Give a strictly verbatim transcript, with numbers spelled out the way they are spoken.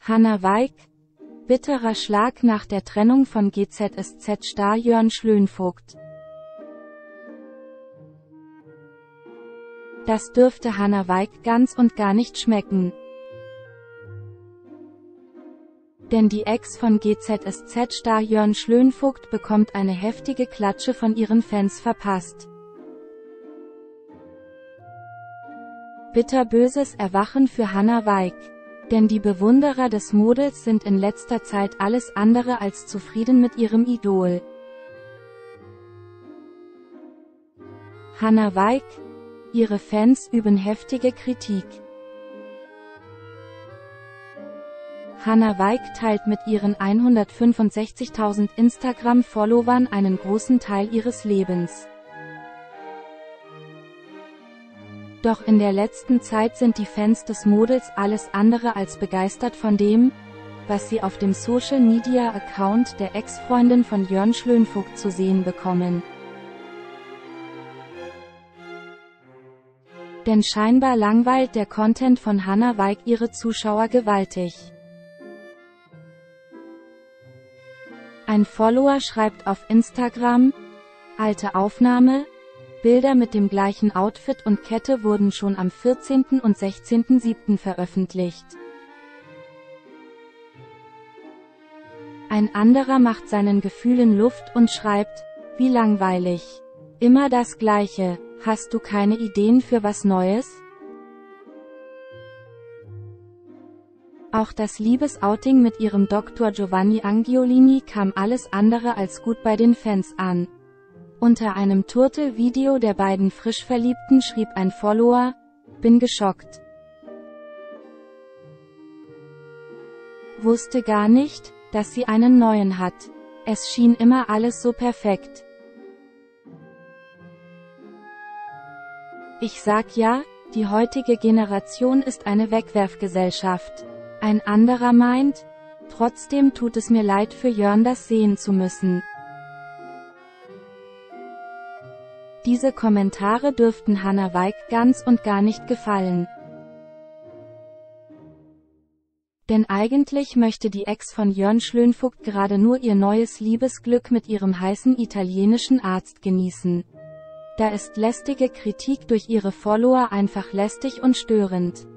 Hannah Weig. Bitterer Schlag nach der Trennung von G Z S Z-Star Jörn Schlönvogt. Das dürfte Hannah Weig ganz und gar nicht schmecken. Denn die Ex von G Z S Z-Star Jörn Schlönvogt bekommt eine heftige Klatsche von ihren Fans verpasst. Bitterböses Erwachen für Hannah Weig. Denn die Bewunderer des Models sind in letzter Zeit alles andere als zufrieden mit ihrem Idol. Hannah Weig. Ihre Fans üben heftige Kritik. Hannah Weig teilt mit ihren hundertfünfundsechzigtausend Instagram-Followern einen großen Teil ihres Lebens. Doch in der letzten Zeit sind die Fans des Models alles andere als begeistert von dem, was sie auf dem Social-Media-Account der Ex-Freundin von Jörn Schlönvogt zu sehen bekommen. Denn scheinbar langweilt der Content von Hannah Weig ihre Zuschauer gewaltig. Ein Follower schreibt auf Instagram: Alte Aufnahme, Bilder mit dem gleichen Outfit und Kette wurden schon am vierzehnten und sechzehnten siebten veröffentlicht. Ein anderer macht seinen Gefühlen Luft und schreibt: Wie langweilig. Immer das Gleiche, hast du keine Ideen für was Neues? Auch das Liebesouting mit ihrem Doktor Giovanni Angiolini kam alles andere als gut bei den Fans an. Unter einem Turtle-Video der beiden Frischverliebten schrieb ein Follower: Bin geschockt. Wusste gar nicht, dass sie einen neuen hat. Es schien immer alles so perfekt. Ich sag ja, die heutige Generation ist eine Wegwerfgesellschaft. Ein anderer meint: Trotzdem tut es mir leid für Jörn, das sehen zu müssen. Diese Kommentare dürften Hannah Weig ganz und gar nicht gefallen. Denn eigentlich möchte die Ex von Jörn Schlönvogt gerade nur ihr neues Liebesglück mit ihrem heißen italienischen Arzt genießen. Da ist lästige Kritik durch ihre Follower einfach lästig und störend.